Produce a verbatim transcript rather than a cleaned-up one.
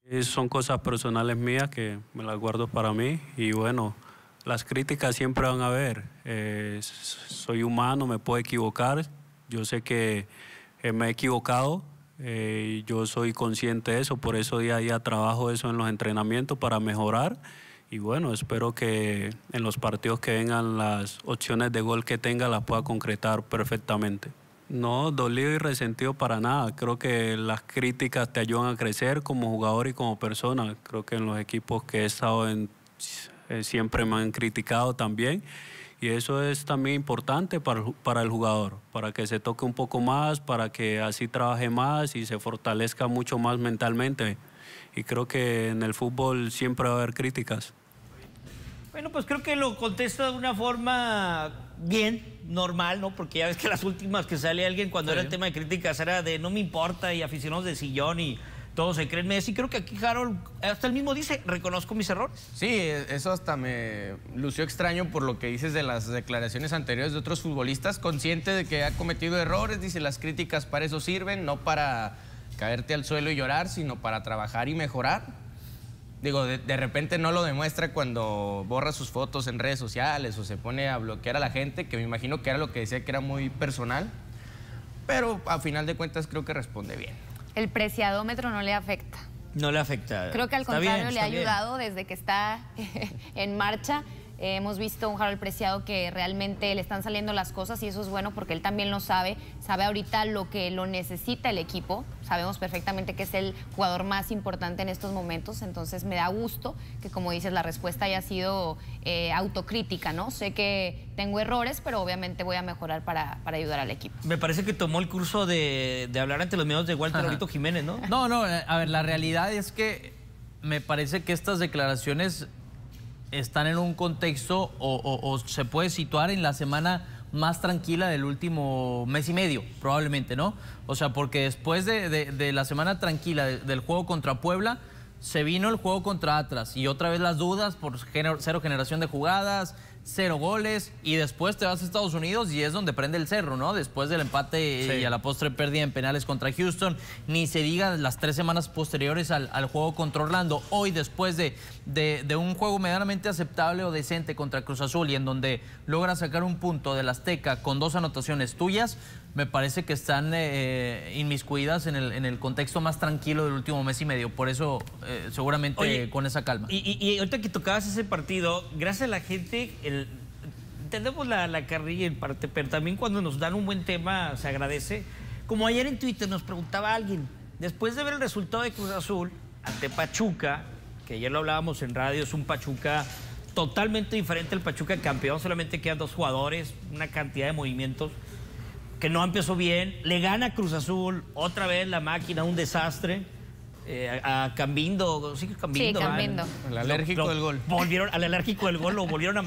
Eh, Son cosas personales mías que me las guardo para mí y bueno, las críticas siempre van a haber. Eh, soy humano, me puedo equivocar. Yo sé que eh, me he equivocado eh, y yo soy consciente de eso, por eso día a día trabajo eso en los entrenamientos para mejorar. Y bueno, espero que en los partidos que vengan las opciones de gol que tenga las pueda concretar perfectamente. No, dolido y resentido para nada. Creo que las críticas te ayudan a crecer como jugador y como persona. Creo que en los equipos que he estado en, eh, siempre me han criticado también. Y eso es también importante para, para el jugador, para que se toque un poco más, para que así trabaje más y se fortalezca mucho más mentalmente. Y creo que en el fútbol siempre va a haber críticas. Bueno, pues creo que lo contesta de una forma bien, normal, ¿no? Porque ya ves que las últimas que sale alguien cuando sí. era el tema de críticas era de no me importa y aficionados de sillón y todos se creen Messi. Creo que aquí Harold hasta el mismo dice, reconozco mis errores. Sí, eso hasta me lució extraño por lo que dices de las declaraciones anteriores de otros futbolistas, consciente de que ha cometido errores, dice las críticas para eso sirven, no para caerte al suelo y llorar, sino para trabajar y mejorar. Digo, de, de repente no lo demuestra cuando borra sus fotos en redes sociales o se pone a bloquear a la gente, que me imagino que era lo que decía, que era muy personal, pero a final de cuentas creo que responde bien. El preciadómetro no le afecta. No le afecta. Creo que al está contrario bien, le ha bien. ayudado desde que está en marcha. Eh, hemos visto un Harold Preciado que realmente le están saliendo las cosas y eso es bueno porque él también lo sabe, sabe ahorita lo que lo necesita el equipo, sabemos perfectamente que es el jugador más importante en estos momentos, entonces me da gusto que, como dices, la respuesta haya sido eh, autocrítica, ¿no? Sé que tengo errores, pero obviamente voy a mejorar para, para ayudar al equipo. Me parece que tomó el curso de, de hablar ante los medios de Walter Lorito Jiménez, ¿no? No, no, a ver, la realidad es que me parece que estas declaraciones están en un contexto o, o, o se puede situar en la semana más tranquila del último mes y medio, probablemente, ¿no? O sea, porque después de, de, de la semana tranquila de, del juego contra Puebla, se vino el juego contra Atlas y otra vez las dudas por gener, cero generación de jugadas, cero goles y después te vas a Estados Unidos y es donde prende el cerro, ¿no? Después del empate sí. y a la postre pérdida en penales contra Houston, ni se diga las tres semanas posteriores al, al juego contra Orlando. Hoy, después de, de, de un juego medianamente aceptable o decente contra Cruz Azul y en donde logra sacar un punto del Azteca con dos anotaciones tuyas, me parece que están eh, inmiscuidas en el, en el contexto más tranquilo del último mes y medio. Por eso, eh, seguramente, Oye, con esa calma. Y, y, y ahorita que tocabas ese partido, gracias a la gente, el, entendemos la, la carrilla en parte, pero también cuando nos dan un buen tema se agradece. Como ayer en Twitter nos preguntaba alguien, después de ver el resultado de Cruz Azul ante Pachuca, que ayer lo hablábamos en radio, es un Pachuca totalmente diferente al Pachuca campeón, solamente quedan dos jugadores, una cantidad de movimientos que no empezó bien, le gana Cruz Azul, otra vez la máquina, un desastre, eh, a, a Cambindo, sí, Cambindo. Sí, Cambindo. El alérgico lo, lo, del gol. Volvieron, al alérgico del gol lo volvieron a